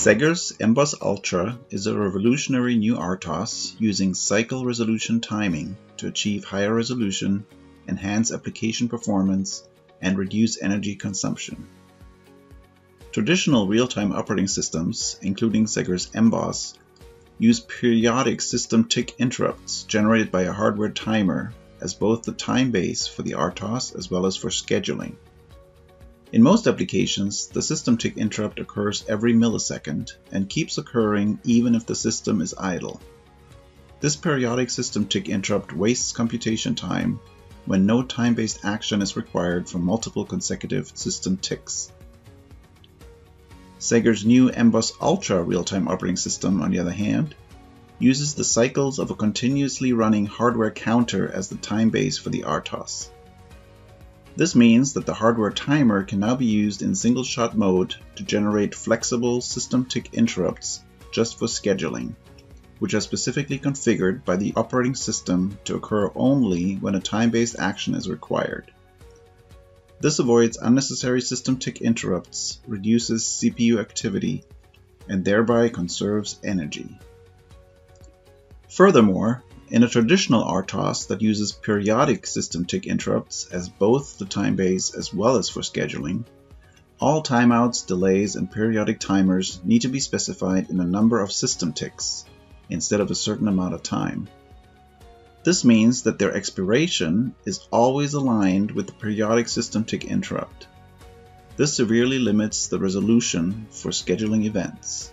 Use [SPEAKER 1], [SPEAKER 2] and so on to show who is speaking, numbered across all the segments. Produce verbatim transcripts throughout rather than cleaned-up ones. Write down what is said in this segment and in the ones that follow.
[SPEAKER 1] SEGGER's embOS-Ultra is a revolutionary new R T O S using cycle resolution timing to achieve higher resolution, enhance application performance, and reduce energy consumption. Traditional real-time operating systems, including SEGGER's embOS, use periodic system tick interrupts generated by a hardware timer as both the time base for the R T O S as well as for scheduling. In most applications, the system tick interrupt occurs every millisecond and keeps occurring even if the system is idle. This periodic system tick interrupt wastes computation time when no time-based action is required for multiple consecutive system ticks. SEGGER's new embOS-Ultra real-time operating system, on the other hand, uses the cycles of a continuously running hardware counter as the time base for the R T O S. This means that the hardware timer can now be used in single-shot mode to generate flexible system tick interrupts just for scheduling, which are specifically configured by the operating system to occur only when a time-based action is required. This avoids unnecessary system tick interrupts, reduces C P U activity, and thereby conserves energy. Furthermore, in a traditional R T O S that uses periodic system tick interrupts as both the time base as well as for scheduling, all timeouts, delays, and periodic timers need to be specified in a number of system ticks instead of a certain amount of time. This means that their expiration is always aligned with the periodic system tick interrupt. This severely limits the resolution for scheduling events.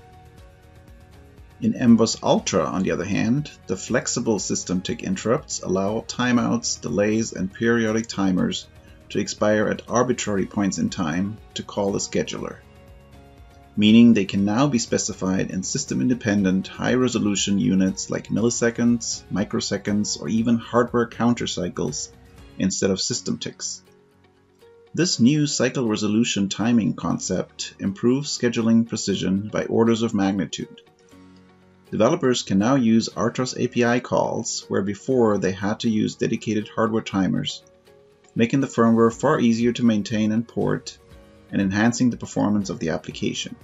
[SPEAKER 1] In embOS-Ultra, on the other hand, the flexible system tick interrupts allow timeouts, delays, and periodic timers to expire at arbitrary points in time to call the scheduler, meaning they can now be specified in system-independent, high-resolution units like milliseconds, microseconds, or even hardware counter cycles instead of system ticks. This new cycle resolution timing concept improves scheduling precision by orders of magnitude. Developers can now use R T O S A P I calls where before they had to use dedicated hardware timers, making the firmware far easier to maintain and port, and enhancing the performance of the application.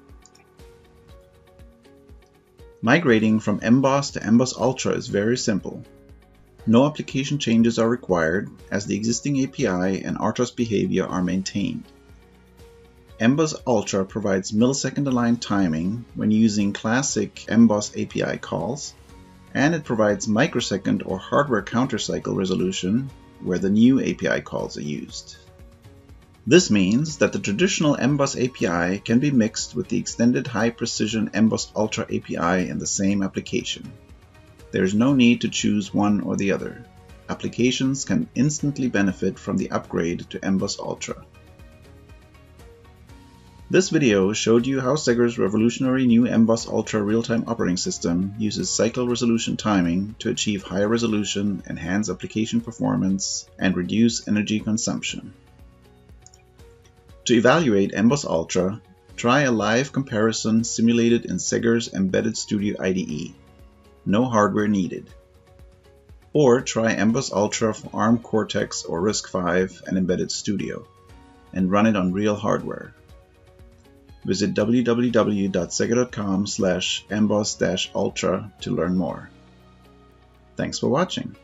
[SPEAKER 1] Migrating from embOS to embOS-Ultra is very simple. No application changes are required as the existing A P I and R T O S behavior are maintained. embOS-Ultra provides millisecond-aligned timing when using classic embOS A P I calls, and it provides microsecond or hardware counter cycle resolution where the new A P I calls are used. This means that the traditional embOS A P I can be mixed with the extended high-precision embOS-Ultra A P I in the same application. There is no need to choose one or the other. Applications can instantly benefit from the upgrade to embOS-Ultra. This video showed you how SEGGER's revolutionary new embOS-Ultra real-time operating system uses cycle resolution timing to achieve higher resolution, enhance application performance, and reduce energy consumption. To evaluate embOS-Ultra, try a live comparison simulated in SEGGER's Embedded Studio I D E. No hardware needed. Or try embOS-Ultra for ARM Cortex or RISC five and Embedded Studio, and run it on real hardware. Visit w w w dot segger dot com slash embos dash ultra to learn more. Thanks for watching.